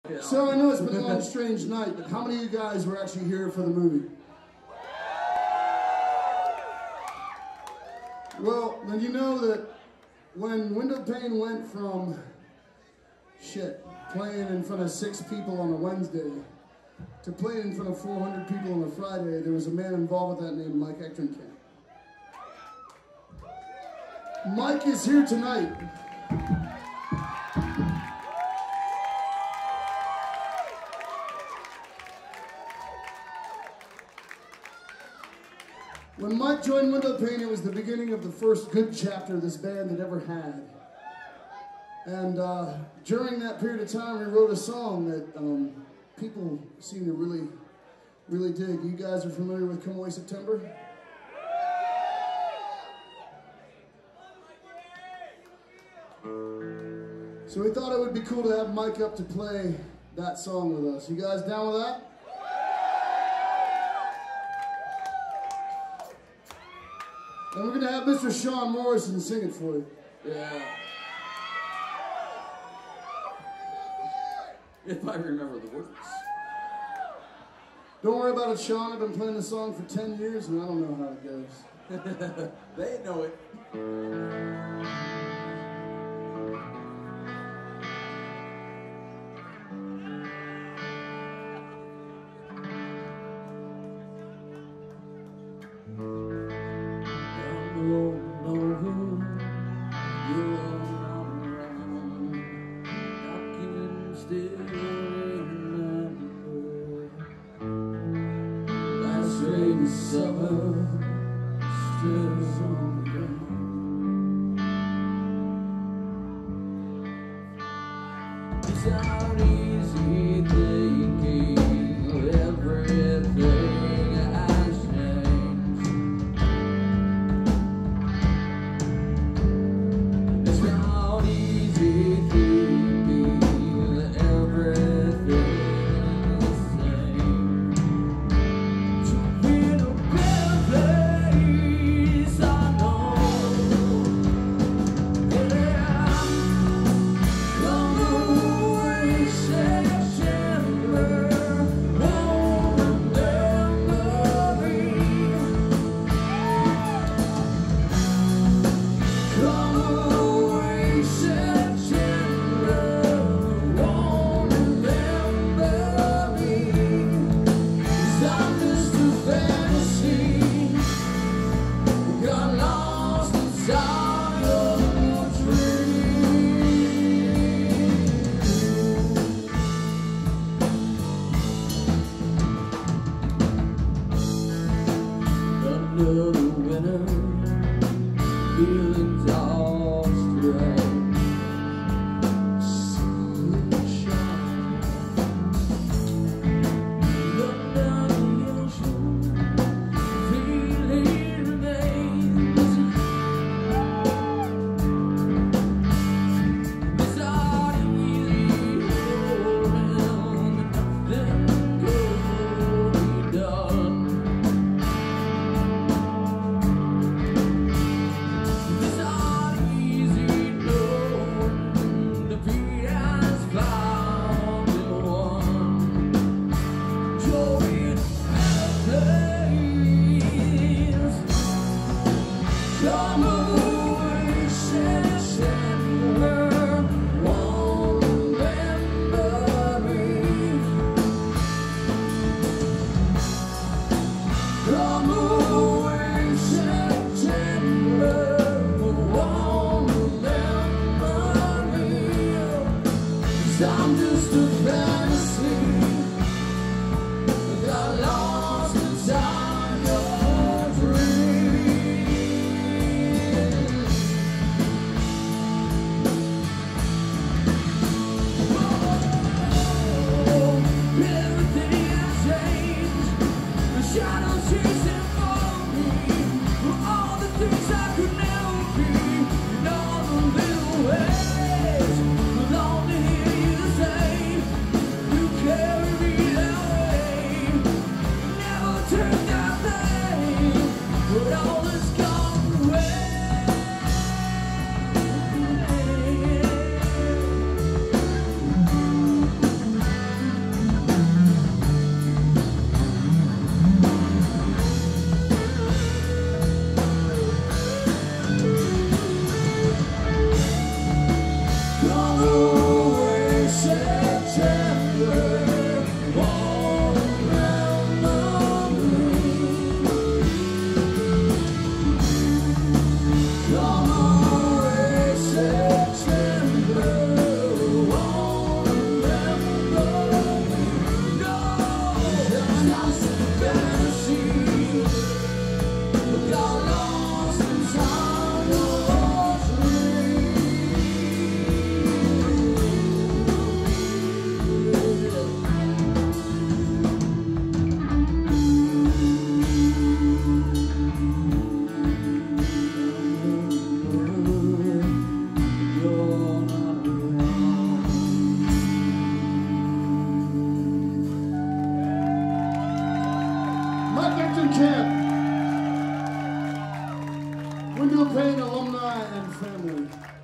So I know it's been a long, strange night, but how many of you guys were actually here for the movie? Well, then you know that when Windowpane went from playing in front of 6 people on a Wednesday to playing in front of 400 people on a Friday, there was a man involved with that named Mike Ectrenkamp. Mike is here tonight. When Mike joined Windowpane, it was the beginning of the first good chapter this band had ever had. And during that period of time, we wrote a song that people seem to really dig. You guys are familiar with Come Away September? So we thought it would be cool to have Mike up to play that song with us. You guys down with that? And we're going to have Mr. Sean Morrison sing it for you. Yeah. If I remember the words. Don't worry about it, Sean. I've been playing the song for 10 years and I don't know how it goes. They know it. Summer still on the ground. It's not easy thinking everything has changed. It's not easy thinking that everything under the winter, feeling awestruck. Sunshine under the ocean, feeling remains. It's not easy, and nothing could be done. I'm just a fantasy. Got lost inside your dreams. Oh, everything has changed. The shadows chasing for me. For all the things I could never be. In all the little ways. Long to hear you say you carry me away. Bandcam, Windowpane alumni and family.